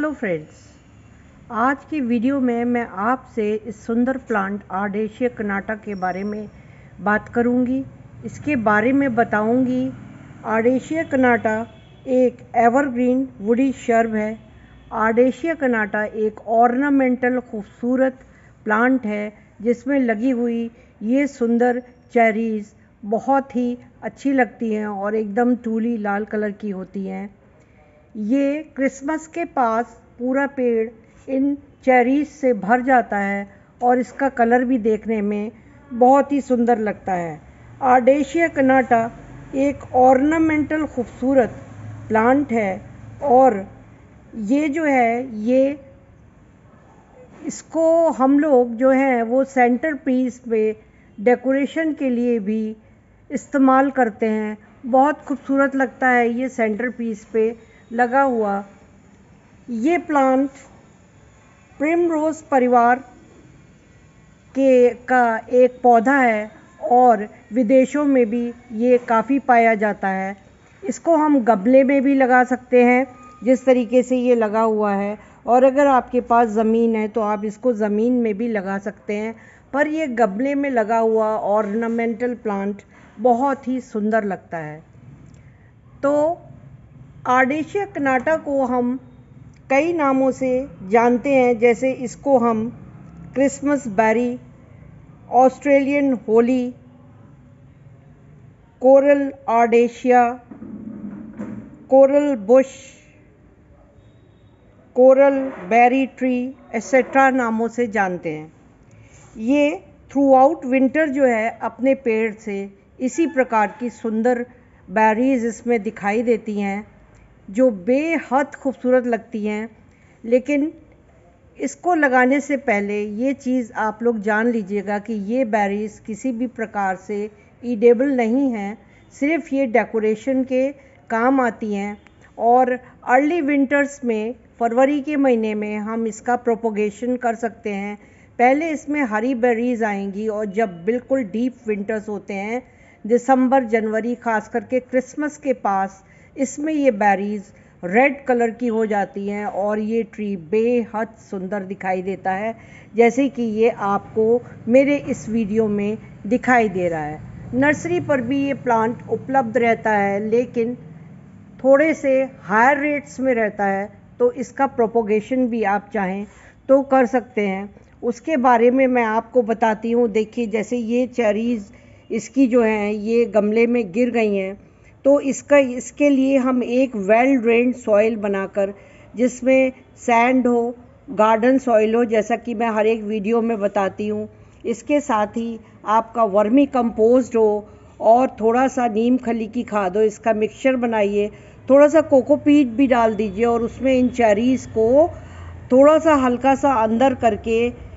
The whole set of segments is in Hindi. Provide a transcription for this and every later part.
हेलो फ्रेंड्स, आज की वीडियो में मैं आपसे इस सुंदर प्लांट आर्डेशिया कनाटा के बारे में बात करूंगी। इसके बारे में बताऊंगी। आर्डेशिया कनाटा एक एवरग्रीन वुडी शर्ब है। आर्डेशिया कनाटा एक ऑर्नामेंटल खूबसूरत प्लांट है जिसमें लगी हुई ये सुंदर चेरीज़ बहुत ही अच्छी लगती हैं और एकदम टूली लाल कलर की होती हैं। ये क्रिसमस के पास पूरा पेड़ इन चेरीज से भर जाता है और इसका कलर भी देखने में बहुत ही सुंदर लगता है। आर्डेशिया कनाटा एक ऑर्नामेंटल खूबसूरत प्लांट है और ये जो है ये इसको हम लोग जो हैं वो सेंटर पीस पे डेकोरेशन के लिए भी इस्तेमाल करते हैं। बहुत खूबसूरत लगता है ये सेंटर पीस पे लगा हुआ। ये प्लांट प्रिमरोज परिवार का एक पौधा है और विदेशों में भी ये काफ़ी पाया जाता है। इसको हम गमले में भी लगा सकते हैं जिस तरीके से ये लगा हुआ है, और अगर आपके पास ज़मीन है तो आप इसको ज़मीन में भी लगा सकते हैं। पर ये गमले में लगा हुआ ऑर्नामेंटल प्लांट बहुत ही सुंदर लगता है। तो आर्डेशिया कनाटा को हम कई नामों से जानते हैं, जैसे इसको हम Christmas berry, Australian holly, coral ardisia, coral bush, coral berry tree etcetera नामों से जानते हैं। ये थ्रू आउट विंटर जो है अपने पेड़ से इसी प्रकार की सुंदर बेरीज इसमें दिखाई देती हैं जो बेहद खूबसूरत लगती हैं। लेकिन इसको लगाने से पहले ये चीज़ आप लोग जान लीजिएगा कि ये बेरीज किसी भी प्रकार से ईडेबल नहीं हैं, सिर्फ ये डेकोरेशन के काम आती हैं। और अर्ली विंटर्स में फरवरी के महीने में हम इसका प्रोपोगेशन कर सकते हैं। पहले इसमें हरी बेरीज आएंगी और जब बिल्कुल डीप विंटर्स होते हैं दिसंबर जनवरी, खास करके क्रिसमस के पास, इसमें ये बेरीज रेड कलर की हो जाती हैं और ये ट्री बेहद सुंदर दिखाई देता है, जैसे कि ये आपको मेरे इस वीडियो में दिखाई दे रहा है। नर्सरी पर भी ये प्लांट उपलब्ध रहता है, लेकिन थोड़े से हायर रेट्स में रहता है, तो इसका प्रोपोगेशन भी आप चाहें तो कर सकते हैं। उसके बारे में मैं आपको बताती हूँ। देखिए, जैसे ये चेरीज़ इसकी जो हैं ये गमले में गिर गई हैं, तो इसके लिए हम एक वेल ड्रेन्ड सॉइल बनाकर, जिसमें सैंड हो, गार्डन सॉइल हो, जैसा कि मैं हर एक वीडियो में बताती हूँ, इसके साथ ही आपका वर्मी कंपोस्ट हो और थोड़ा सा नीम खली की खाद हो, इसका मिक्सचर बनाइए। थोड़ा सा कोकोपीट भी डाल दीजिए और उसमें इन चेरीज़ को थोड़ा सा हल्का सा अंदर करके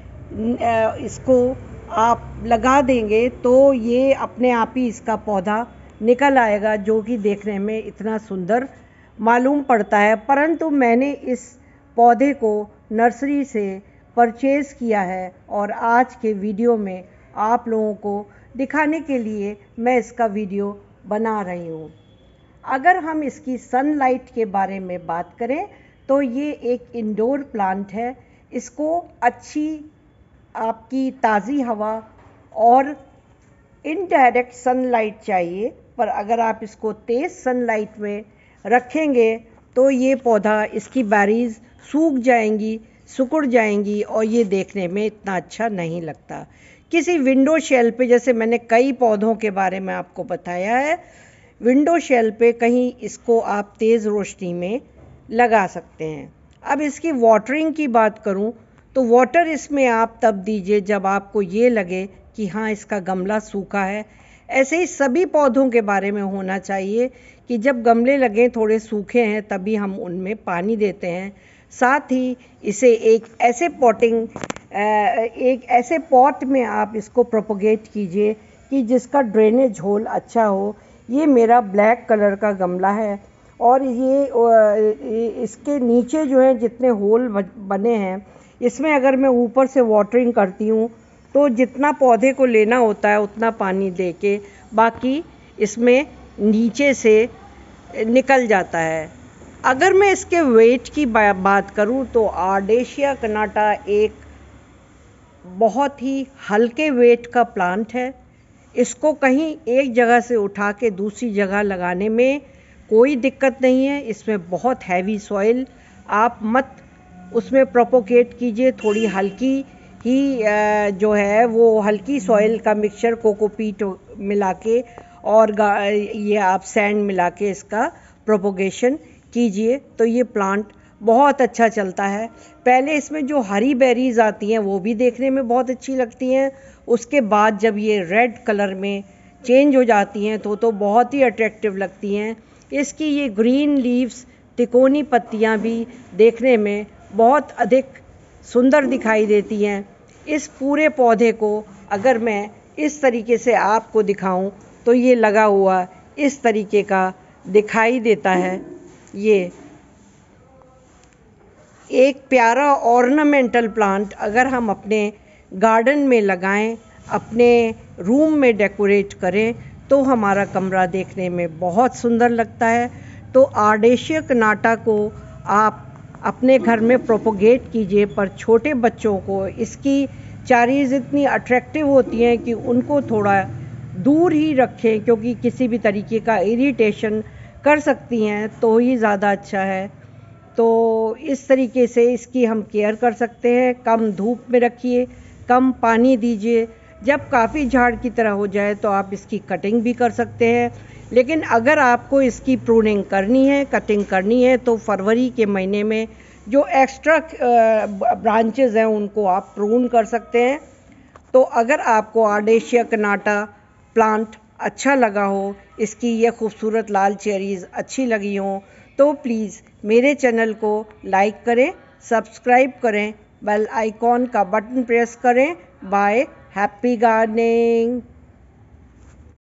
इसको आप लगा देंगे तो ये अपने आप ही इसका पौधा निकल आएगा, जो कि देखने में इतना सुंदर मालूम पड़ता है। परंतु मैंने इस पौधे को नर्सरी से परचेज़ किया है और आज के वीडियो में आप लोगों को दिखाने के लिए मैं इसका वीडियो बना रही हूँ। अगर हम इसकी सनलाइट के बारे में बात करें तो ये एक इंडोर प्लांट है। इसको अच्छी आपकी ताज़ी हवा और इनडायरेक्ट सनलाइट चाहिए, पर अगर आप इसको तेज़ सनलाइट में रखेंगे तो ये पौधा, इसकी बेरीज सूख जाएंगी, सिकुड़ जाएंगी और ये देखने में इतना अच्छा नहीं लगता। किसी विंडो शेल पे, जैसे मैंने कई पौधों के बारे में आपको बताया है, विंडो शेल पे कहीं इसको आप तेज़ रोशनी में लगा सकते हैं। अब इसकी वाटरिंग की बात करूं तो वाटर इसमें आप तब दीजिए जब आपको ये लगे कि हाँ इसका गमला सूखा है। ऐसे ही सभी पौधों के बारे में होना चाहिए कि जब गमले लगें थोड़े सूखे हैं तभी हम उनमें पानी देते हैं। साथ ही इसे एक ऐसे पॉट में आप इसको प्रोपोगेट कीजिए कि जिसका ड्रेनेज होल अच्छा हो। ये मेरा ब्लैक कलर का गमला है और ये इसके नीचे जो है जितने होल बने हैं, इसमें अगर मैं ऊपर से वाटरिंग करती हूँ तो जितना पौधे को लेना होता है उतना पानी दे के बाकी इसमें नीचे से निकल जाता है। अगर मैं इसके वेट की बात करूं तो आर्डेशिया कनाटा एक बहुत ही हल्के वेट का प्लांट है। इसको कहीं एक जगह से उठा के दूसरी जगह लगाने में कोई दिक्कत नहीं है। इसमें बहुत हैवी सॉइल आप मत उसमें प्रोपोगेट कीजिए। थोड़ी हल्की ही जो है वो हल्की सॉइल का मिक्सचर कोकोपीट मिला के और ये आप सैंड मिला के इसका प्रोपोगेशन कीजिए तो ये प्लांट बहुत अच्छा चलता है। पहले इसमें जो हरी बेरीज आती हैं वो भी देखने में बहुत अच्छी लगती हैं। उसके बाद जब ये रेड कलर में चेंज हो जाती हैं तो बहुत ही अट्रैक्टिव लगती हैं। इसकी ये ग्रीन लीव्स तिकोनी पत्तियां भी देखने में बहुत अधिक सुंदर दिखाई देती हैं। इस पूरे पौधे को अगर मैं इस तरीके से आपको दिखाऊं तो ये लगा हुआ इस तरीके का दिखाई देता है। ये एक प्यारा ऑर्नामेंटल प्लांट अगर हम अपने गार्डन में लगाएं, अपने रूम में डेकोरेट करें तो हमारा कमरा देखने में बहुत सुंदर लगता है। तो आर्डेशिया कनाटा को आप अपने घर में प्रोपोगेट कीजिए, पर छोटे बच्चों को इसकी चारीज इतनी अट्रैक्टिव होती हैं कि उनको थोड़ा दूर ही रखें, क्योंकि किसी भी तरीके का इरिटेशन कर सकती हैं तो ही ज़्यादा अच्छा है। तो इस तरीके से इसकी हम केयर कर सकते हैं। कम धूप में रखिए, कम पानी दीजिए। जब काफ़ी झाड़ की तरह हो जाए तो आप इसकी कटिंग भी कर सकते हैं। लेकिन अगर आपको इसकी प्रूनिंग करनी है, कटिंग करनी है, तो फरवरी के महीने में जो एक्स्ट्रा ब्रांचेस हैं उनको आप प्रून कर सकते हैं। तो अगर आपको आर्डेशिया कनाटा प्लांट अच्छा लगा हो, इसकी ये खूबसूरत लाल चेरीज़ अच्छी लगी हों, तो प्लीज़ मेरे चैनल को लाइक करें, सब्सक्राइब करें, बेल आइकॉन का बटन प्रेस करें। Bye, happy gardening.